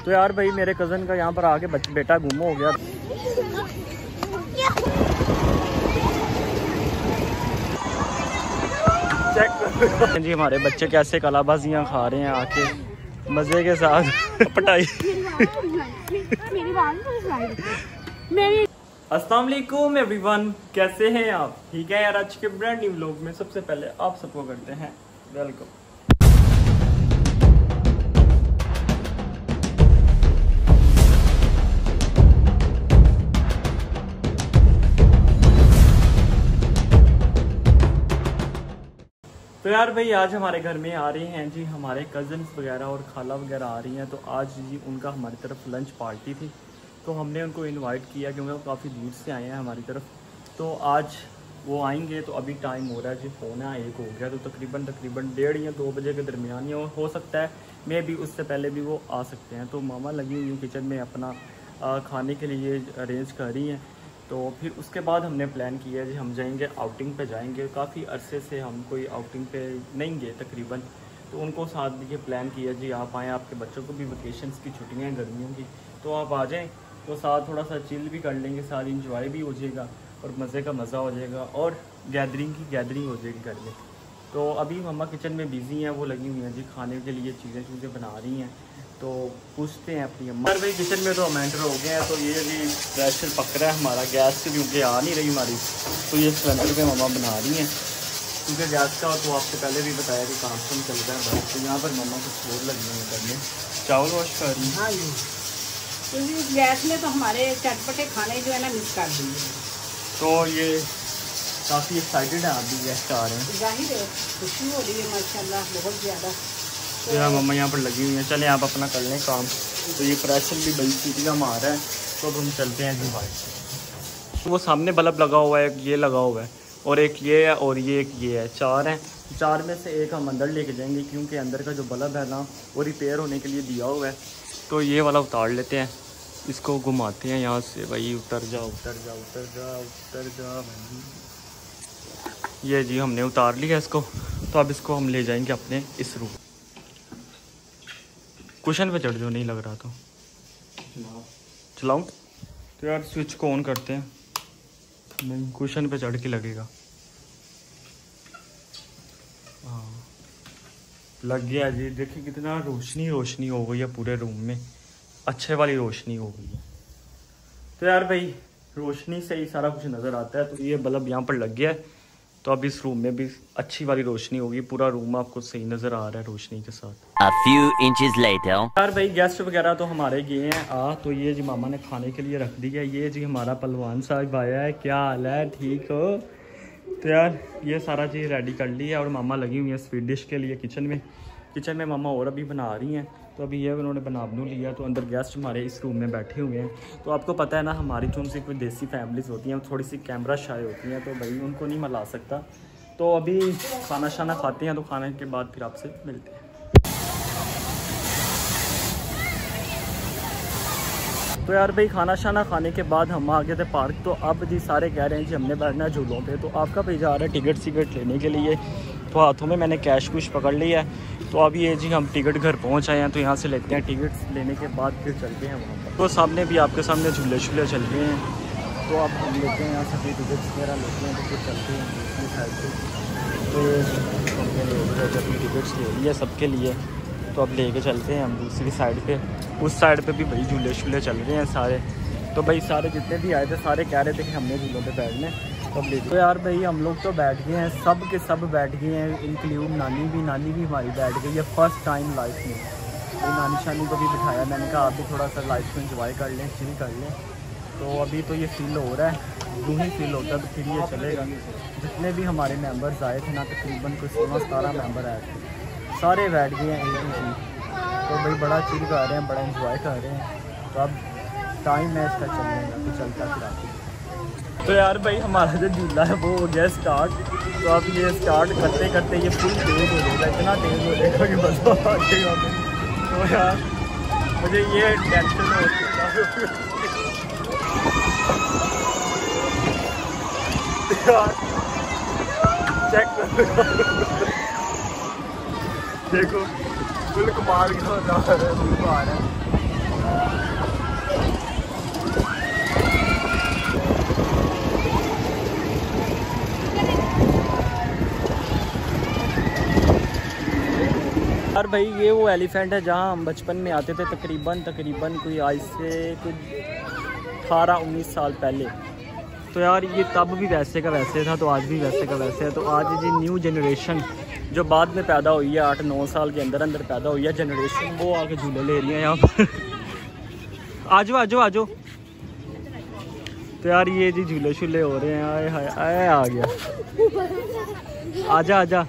तो यार भाई मेरे कज़न का यहाँ पर आके बेटा गुम हो गया। चेक जी हमारे बच्चे कैसे कलाबाजियाँ खा रहे हैं आके मज़े के साथ पटाई। अस्सलाम वालेकुम एवरीवन, कैसे हैं आप? ठीक है यार, आज के ब्रांड न्यू व्लॉग में सबसे पहले आप सबको करते हैं वेलकम। तो यार भाई आज हमारे घर में आ रहे हैं जी हमारे कज़न्स वगैरह और खाला वगैरह आ रही हैं। तो आज जी उनका हमारी तरफ लंच पार्टी थी, तो हमने उनको इनवाइट किया क्योंकि वो काफ़ी दूर से आए हैं हमारी तरफ। तो आज वो आएंगे, तो अभी टाइम हो रहा है जी 1:45 हो गया, तो तकरीबन 1:30 या 2 बजे के दरमियान ही हो सकता है, मे भी उससे पहले भी वो आ सकते हैं। तो मामा लगी हुई किचन में अपना खाने के लिए अरेंज कर रही हैं। तो फिर उसके बाद हमने प्लान किया जी हम जाएंगे आउटिंग पे जाएंगे। काफ़ी अरसे से हम कोई आउटिंग पे नहीं गए तकरीबन, तो उनको साथ भी ये प्लान किया जी आप आएँ, आपके बच्चों को भी वेकेशंस की छुट्टियाँ हैं गर्मियों की, तो आप आ जाएं, तो साथ थोड़ा सा चिल भी कर लेंगे, साथ इंजॉय भी हो जाएगा और मज़े का मज़ा हो जाएगा और गैदरिंग की गैदरिंग हो जाएगी घर में। तो अभी मम्मा किचन में बिज़ी हैं, वो लगी हुई हैं जी खाने के लिए चीज़ें बना रही हैं। तो पूछते हैं अपनी अम्मा। भाई किचन में तो हम एंटर हो गए हैं, तो ये भी प्रेशर पक रहा है हमारा, गैस से क्योंकि आ नहीं रही हमारी, तो ये सिलेंडर पे मम्मा बना रही हैं क्योंकि गैस का तो आपसे पहले भी बताया कि काम चल रहा है बस। तो यहाँ पर मम्मा कुछ और लगी हुई करने, चावल वॉश कर रही हैं। हाँ जी, क्योंकि गैस में तो हमारे चटपटे खाने जो है ना मिस कर दिए। तो ये काफ़ी एक्साइटेड है, आप भी गेस्ट आ रहे हैं, जाहिर है खुशी हो रही है माशाल्लाह बहुत ज़्यादा। तो यार मम्मा यहाँ पर लगी हुई हैं, चलें आप अपना कर लें काम। तो ये प्रेशर भी बड़ी सीटियाँ मार रहा है, तो अब हम चलते हैं जी भाई। वो सामने बल्ब लगा हुआ है, एक ये लगा हुआ है और एक ये है और ये एक ये है, 4 हैं। 4 में से एक हम अंदर लेके जाएंगे क्योंकि अंदर का जो बल्ब है ना वो रिपेयर होने के लिए दिया हुआ है। तो ये वाला उतार लेते हैं, इसको घुमाते हैं यहाँ से। भाई उतर जा उतर जा उतर जा उतर जा भाई। ये जी हमने उतार लिया इसको, तो अब इसको हम ले जाएंगे अपने इस रूम। कुशन पे चढ़ जो, नहीं लग रहा तो चलाऊं। तो यार स्विच को ऑन करते हैं, नहीं कुशन पे चढ़ के लगेगा। हाँ लग गया जी, देखिए कितना रोशनी हो गई है पूरे रूम में, अच्छे वाली रोशनी हो गई है। तो यार भाई रोशनी से ही सारा कुछ नज़र आता है। तो ये बल्ब यहाँ पर लग गया है, तो अब इस रूम में भी अच्छी वाली रोशनी होगी, पूरा रूम आपको सही नज़र आ रहा है रोशनी के साथ। A few inches later. यार भाई गेस्ट वगैरह तो हमारे गए हैं तो ये जी मामा ने खाने के लिए रख दिया। ये जी हमारा पहलवान साहब आया है, क्या हाल है, ठीक हो? तो यार ये सारा चीज़ रेडी कर ली है और मामा लगी हुई है स्वीट डिश के लिए किचन में मामा और अभी बना रही हैं। तो अभी ये उन्होंने बना लिया, तो अंदर गेस्ट हमारे इस रूम में बैठे हुए हैं। तो आपको पता है ना हमारी जो उनसे कोई देसी फैमिलीज़ होती हैं थोड़ी सी कैमरा शाय होती हैं, तो भाई उनको नहीं मिला सकता। तो अभी खाना शाना खाते हैं, तो खाने के बाद फिर आपसे मिलते हैं। तो यार भाई खाना शाना खाने के बाद हम आ गए थे पार्क। तो अब जी सारे कह रहे हैं जी हमने बैठना है झूलों पे। तो आपका भाई जा रहा है टिकट लेने के लिए, तो हाथों में मैंने कैश कुछ पकड़ लिया है। तो अभी ये जी हम टिकट घर पहुंच आए हैं, तो यहाँ से लेते हैं टिकट, लेने के बाद फिर चलते हैं वहाँ पर। तो सामने भी आपके सामने झूले शूले चल रहे हैं, तो आप हम लेते हैं यहाँ से टिकट्स वगैरह लेते हैं, तो फिर चलते हैं दूसरी साइड से। तो हमने अपनी टिकट्स ले लिया सबके लिए, तो अब लेके चलते हैं हम दूसरी साइड पे। उस साइड पे भी भाई झूले शूले चल रहे हैं सारे। तो भाई सारे जितने भी आए थे सारे कह रहे थे कि हमने झूलों पे बैठने, तब ले। तो यार भाई हम लोग तो बैठ गए हैं, सब के सब बैठ गए हैं, इंक्लूड नानी भी हमारी बैठ गई है फर्स्ट टाइम लाइफ में। तो नानी शानी को भी बिठाया, मैंने कहा आप भी थोड़ा सा लाइफ में इंजॉय कर लें, चिल कर लें। तो अभी तो ये फील हो रहा है, यूँ ही फील होता है, तो फिर ये चलेगा। जितने भी हमारे मेम्बर्स आए थे ना तकरीबन कुछ 16-17 मेम्बर आए थे, सारे बैठ गए हैं एक ही चीज़। तो भाई बड़ा चिल कर रहे हैं, बड़ा इंजॉय कर रहे हैं। तो अब टाइम है इसका चलने का, तो चलता फिर आते। तो यार भाई हमारा जो झूला है वो हो गया स्टार्ट। तो अब ये स्टार्ट करते करते ये फुल तेज़ हो जाएगा, इतना तेज़ हो जाएगा कि बस आ जाएगा। तो यार मुझे ये टेंशन हो रही है। चेक देखो फुल कमाल का आ रहा है। भाई ये वो एलिफेंट है जहाँ हम बचपन में आते थे, तकरीबन कोई आज से कुछ 18-19 साल पहले। तो यार ये तब भी वैसे का वैसे था, तो आज भी वैसे का वैसे है। तो आज जी न्यू जनरेशन जो बाद में पैदा हुई है, 8-9 साल के अंदर पैदा हुई है जनरेशन, वो आके झूले ले रही है यहाँ पर। आजो। तो यार ये जी झूले शूले हो रहे हैं। आए हाय आए आ गया, आजा।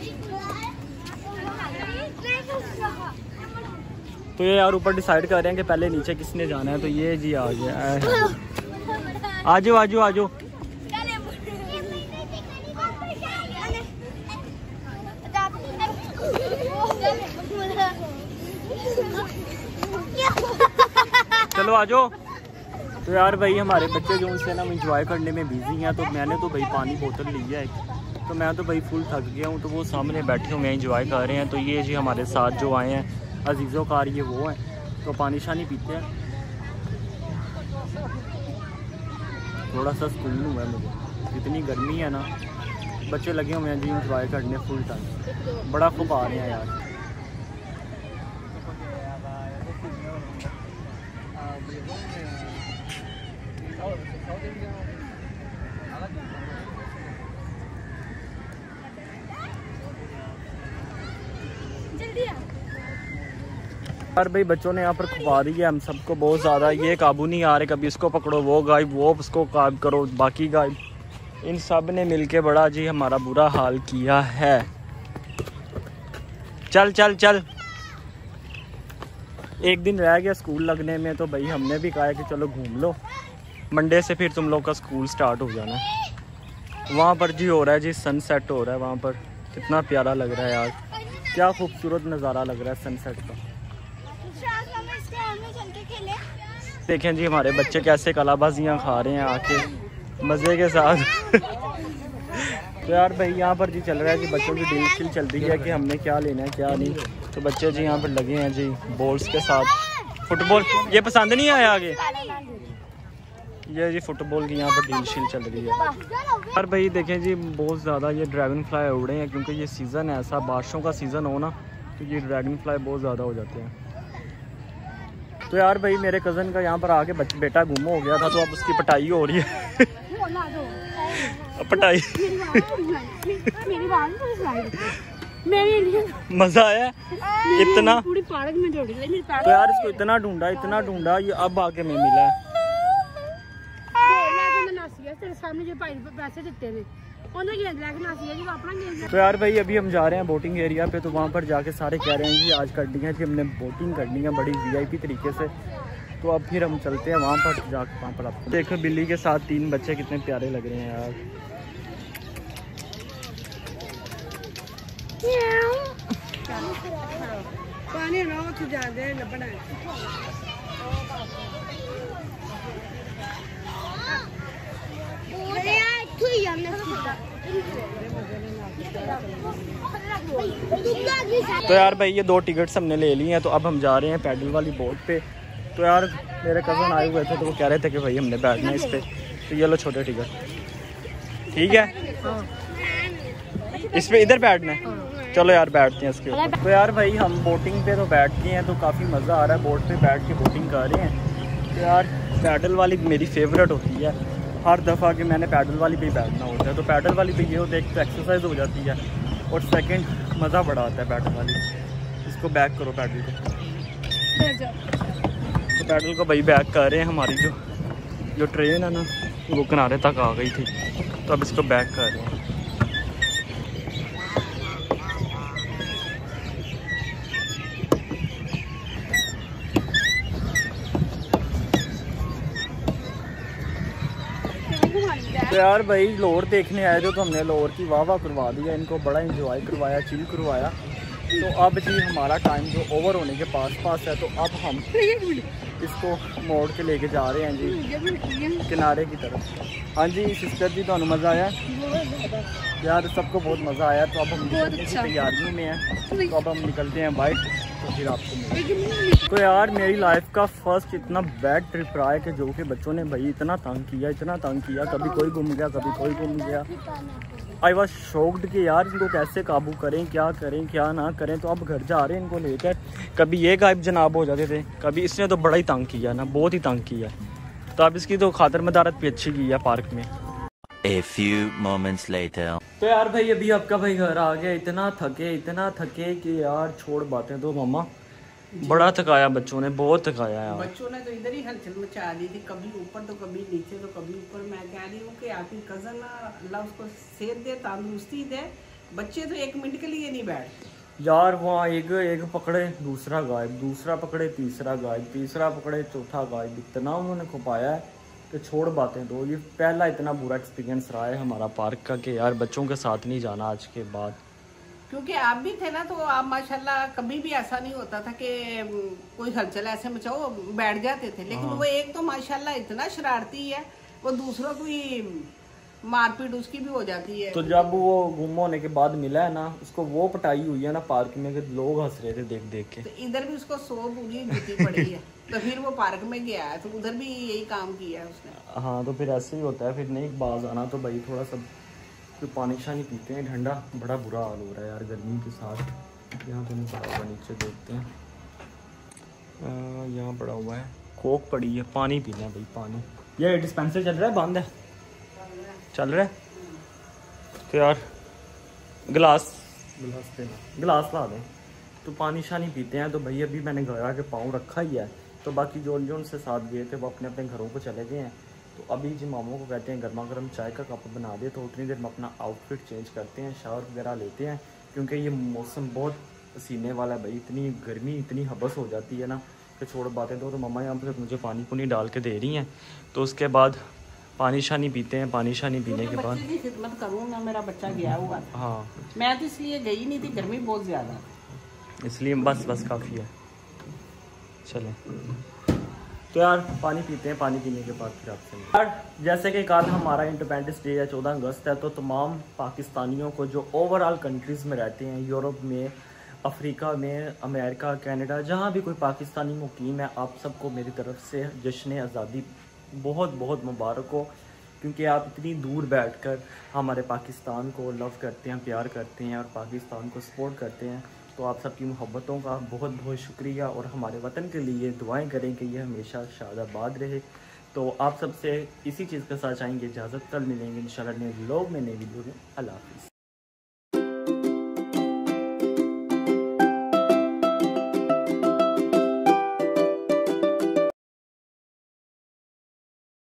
तो ये यार ऊपर डिसाइड कर रहे हैं कि पहले नीचे किसने जाना है। तो ये जी आ गया, आजो। चलो आजो। तो यार भाई हमारे बच्चे जो उनसे ना इंजॉय करने में बिजी हैं, तो मैंने तो भाई पानी बोतल लिया है, तो मैं तो भाई फुल थक गया हूँ। तो वो सामने बैठे हुए इंजॉय कर रहे हैं। तो ये जी हमारे साथ जो आए हैं अजीज़ों कार, ये वो हैं, तो पानी शानी पीते हैं। थोड़ा सा सुकून हुआ है मुझे, इतनी गर्मी है ना, बच्चे लगे हुए हैं जी इंजॉय करने फुल टाइम, बड़ा खूब आ रहे हैं यार। यार भाई बच्चों ने यहाँ पर खुपा दी है हम सबको बहुत ज़्यादा, ये काबू नहीं आ रहे, कभी इसको पकड़ो वो गायब, वो उसको काब करो बाकी गायब। इन सब ने मिलके बड़ा जी हमारा बुरा हाल किया है। चल एक दिन रह गया स्कूल लगने में, तो भाई हमने भी कहा कि चलो घूम लो, मंडे से फिर तुम लोग का स्कूल स्टार्ट हो जाना। वहाँ पर जी हो रहा है जी सनसेट हो रहा है, वहाँ पर कितना प्यारा लग रहा है यार, क्या खूबसूरत नज़ारा लग रहा है सनसेट का। देखें जी हमारे बच्चे कैसे कलाबाजियाँ खा रहे हैं आके मज़े के साथ। तो यार भाई यहाँ पर जी चल रहा है कि बच्चों की डील शील चल रही है कि हमने क्या लेना है क्या नहीं। तो बच्चे जी यहाँ पर लगे हैं जी बॉल्स के साथ, फुटबॉल ये पसंद नहीं आया आगे, ये जी फुटबॉल की यहाँ पर डील शील चल रही है। यार भाई देखें जी बहुत ज़्यादा ये ड्रैगन फ्लाई उड़े हैं, क्योंकि ये सीज़न है ऐसा, बारिशों का सीज़न हो ना, तो ये ड्रैगन फ्लाई बहुत ज़्यादा हो जाते हैं। तो यार भाई मेरे कज़न का यहाँ पर आके बेटा गुम हो गया था, तो अब उसकी पिटाई हो रही है। पिटाई मज़ा आया इतना, तो यार इसको इतना ढूंढा ये अब आके मैं मिला है। तो यार भाई अभी हम जा रहे हैं बोटिंग एरिया पे, तो वहाँ पर जाके सारे कह रहे हैं जी आज करनी है कि हमने बोटिंग करनी है बड़ी VIP तरीके से। तो अब फिर हम चलते हैं वहाँ पर जाकर, वहाँ पर आपको देखो बिल्ली के साथ 3 बच्चे कितने प्यारे लग रहे हैं यार। तो यार भाई ये 2 टिकट्स हमने ले ली हैं, तो अब हम जा रहे हैं पैडल वाली बोट पे। तो यार मेरे कज़न आए हुए थे, तो वो कह रहे थे कि भाई हमने बैठना है इस पे, तो ये लो छोटे टिकट, ठीक है इस पे इधर बैठना है, चलो यार बैठते हैं इसके ऊपर। तो यार भाई हम बोटिंग पे तो बैठ गए हैं, तो काफ़ी मज़ा आ रहा है, बोट पे बैठ के बोटिंग कर रहे हैं। तो यार पैडल वाली मेरी फेवरेट होती है, हर दफ़ा कि मैंने पैडल वाली पे ही बैठना होता है। तो पैडल वाली पे ये होता है एक तो एक्सरसाइज हो जाती है, और सेकंड मज़ा बड़ा आता है पैडल वाली। इसको बैक करो पैडल को, तो पैडल को भाई बैक कर रहे हैं। हमारी जो ट्रेन है ना वो किनारे तक आ गई थी, तो अब इसको बैक कर रहे हैं। तो यार भाई लोर देखने आए थे, तो हमने लोर की वाह करवा दिया, इनको बड़ा इंजॉय करवाया, चिल करवाया। तो अब जी हमारा टाइम जो ओवर होने के पास है, तो अब हम इसको मोड़ के लेके जा रहे हैं जी किनारे की तरफ। हाँ जी सिस्टर जी तो मज़ा आया यार, सबको बहुत मज़ा आया। तो अब हम निकलने की तैयारियों में हैं, तो अब हम निकलते हैं बाइक, तो फिर आपको मिलेंगे। तो यार मेरी लाइफ का फर्स्ट इतना बैड ट्रिप रहा है कि जो कि बच्चों ने भाई इतना तंग किया, कभी कोई गुम गया कभी कोई गुम गया। आई वॉज शॉक्ड कि यार इनको कैसे काबू करें क्या ना करें। तो अब घर जा रहे हैं इनको लेकर। कभी ये गायब जनाब हो जाते थे, कभी इसने तो बड़ा ही तंग किया ना, बहुत ही तंग किया। तो अब इसकी तो खातर मदारत भी अच्छी की है पार्क में। A few moments later. तो यार भाई अभी आपका भाई घर आ गया, इतना थके कि यार छोड़ बातें। तो मामा बड़ा थकाया बच्चों ने, बहुत थकाया यार। बच्चों ने तो इधर ही हलचल मचा दी थी, कभी ऊपर तो कभी नीचे तो कभी ऊपर। मैं कह रही हूँ कि आपकी कजन अल्लाह उसको सेहत दे, तंदुरुस्ती दे। बच्चे तो 1 मिनट के लिए नहीं बैठते यार। वहाँ एक पकड़े दूसरा गायब, दूसरा पकड़े तीसरा गायब, तीसरा पकड़े चौथा गायब। इतना उन्होंने खुपाया है कि छोड़ बातें। तो ये पहला इतना बुरा एक्सपीरियंस रहा है हमारा पार्क का कि यार बच्चों के साथ नहीं जाना आज के बाद। क्योंकि आप भी थे ना, तो आप माशाल्लाह कभी भी ऐसा नहीं होता था कि कोई हलचल ऐसे मचाओ बैठ जाते थे। लेकिन वो एक तो माशाल्लाह इतना शरारती है, वो दूसरों की मारपीट उसकी भी हो जाती है। तो जब वो गुम होने के बाद मिला है ना, उसको वो पटाई हुई है ना पार्क में कि लोग हंस रहे थे देख के। तो इधर भी उसको 100 पूरी जूती पड़ी है। तो फिर वो पार्क में गया है, तो उधर भी यही काम किया है उसने। हाँ तो फिर ऐसे ही होता है। फिर नहीं बाज आना तो भाई थोड़ा सा तो पानी शानी पीते हैं ठंडा। बड़ा बुरा हाल हो रहा है यार गर्मी के साथ। यहाँ तो नहीं पड़ा हुआ, नीचे देखते हैं। यहाँ पड़ा हुआ है, कोक पड़ी है, पानी पीना है भाई पानी। ये डिस्पेंसर चल रहा है, बंद है? चल रहा है। तो यार गिलास देना, गिलास ला दें। तो पानी शानी पीते हैं। तो भाई अभी मैंने घर आके पाँव रखा ही है। तो बाकी जो उनसे साथ गए थे वो अपने अपने घरों को चले गए हैं। तो अभी जी मामों को कहते हैं गर्मा गर्म चाय का कप बना दे। तो उतनी देर में अपना आउटफिट चेंज करते हैं, शावर वगैरह लेते हैं। क्योंकि ये मौसम बहुत पसीने वाला है भाई। इतनी गर्मी इतनी हबस हो जाती है ना कि छोड़ बातें। तो मम्मा यहाँ पर मुझे पानी पुनी डाल के दे रही हैं। तो उसके बाद पानी शानी पीते हैं। पानी शानी पीने के बाद खिदमत करूँ ना, मेरा बच्चा गया हुआ था। हाँ मैं तो इसलिए गई नहीं थी, गर्मी बहुत ज़्यादा, इसलिए बस काफ़ी है। चलें तो यार पानी पीते हैं। पानी पीने के बाद फिर आपसे यार जैसे कि कल हमारा इंडिपेंडेंस डे है, 14 अगस्त है। तो तमाम पाकिस्तानियों को जो ओवरऑल कंट्रीज़ में रहते हैं, यूरोप में, अफ्रीका में, अमेरिका, कनाडा, जहाँ भी कोई पाकिस्तानी मुकीम है, आप सबको मेरी तरफ से जश्न आज़ादी बहुत बहुत मुबारक हो। क्योंकि आप इतनी दूर बैठकर हमारे पाकिस्तान को लव करते हैं, प्यार करते हैं और पाकिस्तान को सपोर्ट करते हैं। तो आप सबकी मोहब्बतों का बहुत बहुत शुक्रिया। और हमारे वतन के लिए दुआएं करें कि ये हमेशा शादाबाद रहे। तो आप सबसे इसी चीज़ के साथ चाहेंगे इजाज़त। कल मिलेंगे इंशाल्लाह नए व्लॉग में, नई वीडियो में। अल्लाह हाफ़िज़।